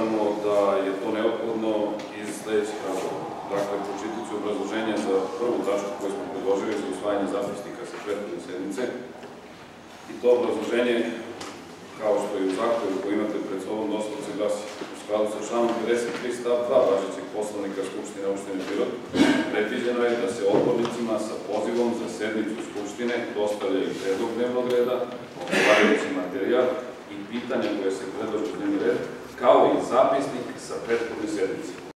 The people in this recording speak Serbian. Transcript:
smatramo da je to neophodno iz sledećih razloga. Dakle, pročitat ću obrazloženje za prvu tačku koju smo predložili za usvajanje zapisnika sa prethodne sednice. I to obrazloženje, kao što je u zahtevu koji imate pred sobom, doslovce glasi: u skladu sa članom 53 stav 2 važećeg Poslovnika Skupštine opštine Pirot, predviđeno je da se odbornicima sa pozivom za sednicu Skupštine dostavlja i predlog dnevnog reda, odgovarajući materijal i pitanja koje se predlažu u dnevni red, kao i zapisnik sa prethodne sednice.